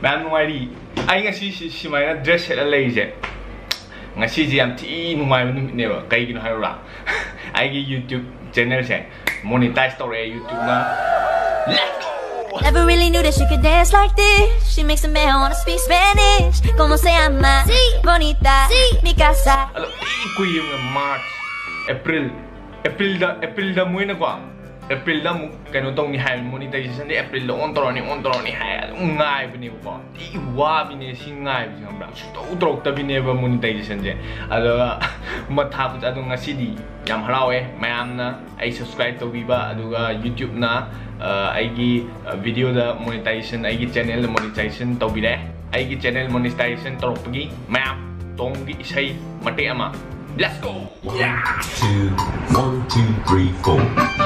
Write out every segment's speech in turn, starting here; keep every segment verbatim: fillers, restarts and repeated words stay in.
Ma'am nuari, ay nga si si si may na dress at lazy. Nga si si am ti numay mo neba kay gino hayra. Ay gi YouTube channel siya monetize story YouTube na. Let's go. Never really knew that she could dance like this. She makes a man wanna speak Spanish. Como se llama? Sí. Bonita. Sí. Mi casa. Alo, ikuy yung March, April, April da April da mo na kwa. April da mo kano tong ni hay monetization di April da on tro ni on tro ni hay ngai bini ko. Ti wa bini sing ngai bi ngam bra. To trok ta bini ba monetization je. Alo matha pu adu nga cd yam harawe mayam na ai subscribe to biba aduga YouTube na aigi video da monetization aigi channel da monetization to bire. Aigi channel monetization torok pagi mayam tonggi isai mate ama. Let's go. Yeah. Two, one, two, three, four.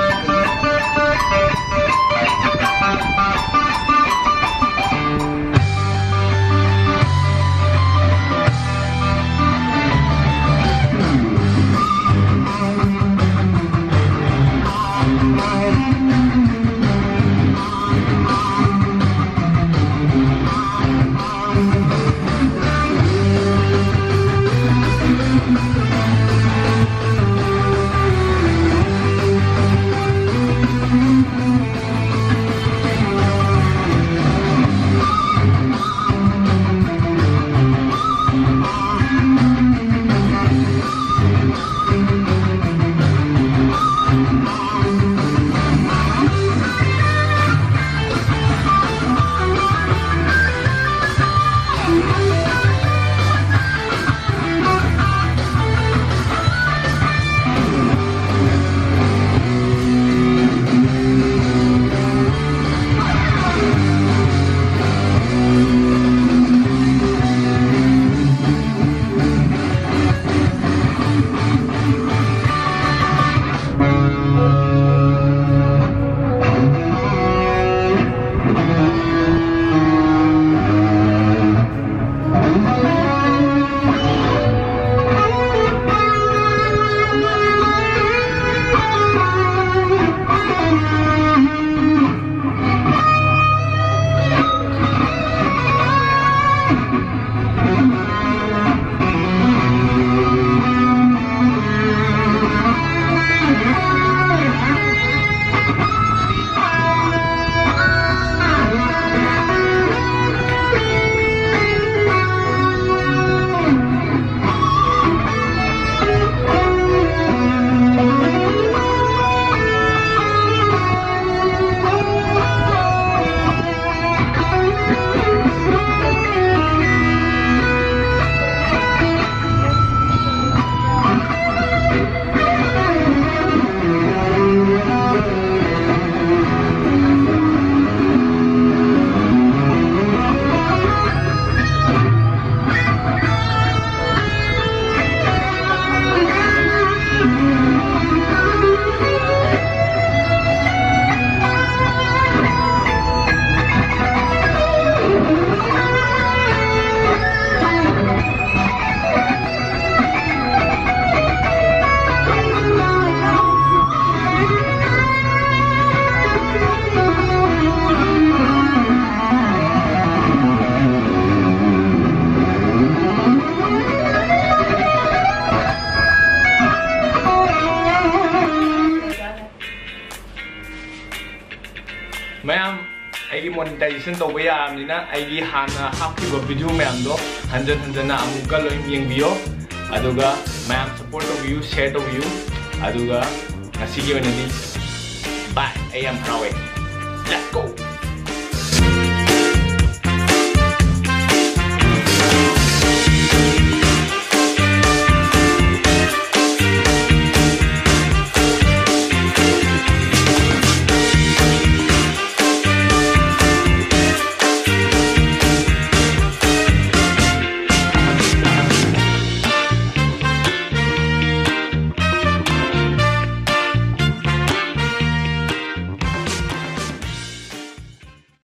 Ma'am, I monetization to ba yam ni na I hana hapkiba video ma'am do hanjan hanjan na amuka lo yung video aduga ma'am support to view share to view aduga nasige ni bye I am Rawe. Let's go.